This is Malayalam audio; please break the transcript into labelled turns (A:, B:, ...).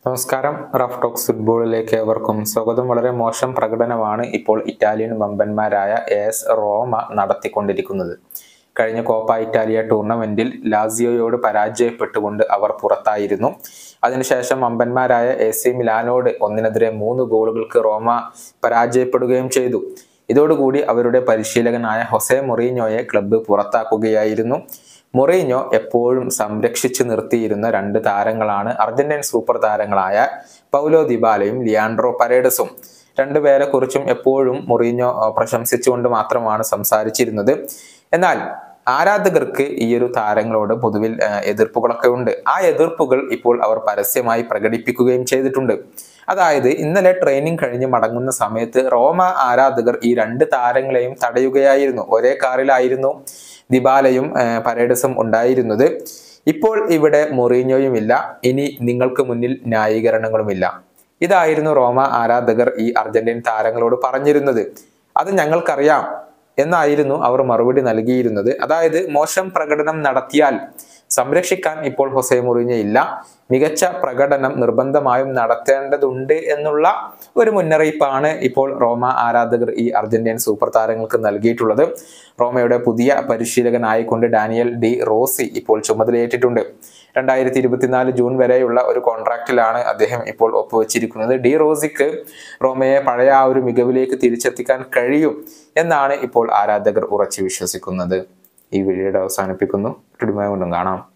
A: നമസ്കാരം. റഫ് ടോക്സ് ഫുട്ബോളിലേക്ക് ഏവർക്കും സ്വാഗതം. വളരെ മോശം പ്രകടനമാണ് ഇപ്പോൾ ഇറ്റാലിയൻ വമ്പന്മാരായ AS റോമ നടത്തിക്കൊണ്ടിരിക്കുന്നത്. കഴിഞ്ഞ കോപ്പ ഇറ്റാലിയ ടൂർണമെന്റിൽ ലാസിയോയോട് പരാജയപ്പെട്ടുകൊണ്ട് അവർ പുറത്തായിരുന്നു. അതിനുശേഷം വമ്പന്മാരായ AC മിലാനോട് 1-3 ഗോളുകൾക്ക് റോമ പരാജയപ്പെടുകയും ചെയ്തു. ഇതോടുകൂടി അവരുടെ പരിശീലകനായ ഹൊസെ മൊറീഞ്ഞോയെ ക്ലബ്ബ് പുറത്താക്കുകയായിരുന്നു. മൊറീഞ്ഞോ എപ്പോഴും സംരക്ഷിച്ചു നിർത്തിയിരുന്ന 2 താരങ്ങളാണ് അർജന്റീൻ സൂപ്പർ താരങ്ങളായ പൗലോ ദിബാലയും ലിയാൻഡ്രോ പരേഡസും. 2 പേരെ കുറിച്ചും എപ്പോഴും മൊറീഞ്ഞോ പ്രശംസിച്ചുകൊണ്ട് മാത്രമാണ് സംസാരിച്ചിരുന്നത്. എന്നാൽ ആരാധകർക്ക് ഈ ഒരു താരങ്ങളോട് പൊതുവിൽ എതിർപ്പുകളൊക്കെ ഉണ്ട്. ആ എതിർപ്പുകൾ ഇപ്പോൾ അവർ പരസ്യമായി പ്രകടിപ്പിക്കുകയും ചെയ്തിട്ടുണ്ട്. അതായത് ഇന്നലെ ട്രെയിനിങ് കഴിഞ്ഞ് മടങ്ങുന്ന സമയത്ത് റോമ ആരാധകർ ഈ 2 താരങ്ങളെയും തടയുകയായിരുന്നു. ഒരേ കാറിലായിരുന്നു ദിബാലയും പരേഡസും ഉണ്ടായിരുന്നത്. ഇപ്പോൾ ഇവിടെ മൊറീഞ്ഞോയുമില്ല, ഇനി നിങ്ങൾക്ക് മുന്നിൽ ന്യായീകരണങ്ങളുമില്ല. ഇതായിരുന്നു റോമ ആരാധകർ ഈ അർജന്റീൻ താരങ്ങളോട് പറഞ്ഞിരുന്നത്. അത് ഞങ്ങൾക്കറിയാം എന്നായിരുന്നു അവർ മറുപടി നൽകിയിരുന്നത്. അതായത് മോശം പ്രകടനം നടത്തിയാൽ സംരക്ഷിക്കാൻ ഇപ്പോൾ ഹൊസെ മൊറീഞ്ഞോ ഇല്ല, മികച്ച പ്രകടനം നിർബന്ധമായും നടത്തേണ്ടതുണ്ട് എന്നുള്ള ഒരു മുന്നറിയിപ്പാണ് ഇപ്പോൾ റോമ ആരാധകർ ഈ അർജന്റീൻ സൂപ്പർ താരങ്ങൾക്ക് നൽകിയിട്ടുള്ളത്. റോമയുടെ പുതിയ പരിശീലകനായിക്കൊണ്ട് ഡാനിയൽ ഡി റോസി ഇപ്പോൾ ചുമതലയേറ്റിട്ടുണ്ട്. 2024 ജൂൺ വരെയുള്ള ഒരു കോൺട്രാക്റ്റിലാണ് അദ്ദേഹം ഇപ്പോൾ ഒപ്പുവെച്ചിരിക്കുന്നത്. ഡി റോസിക്ക് റോമയെ പഴയ ആ ഒരു മികവിലേക്ക് തിരിച്ചെത്തിക്കാൻ കഴിയും എന്നാണ് ഇപ്പോൾ ആരാധകർ ഉറച്ചു വിശ്വസിക്കുന്നത്. ഈ വീഡിയോയുടെ അവസാനിപ്പിക്കുന്നു. വീണ്ടും കാണാം.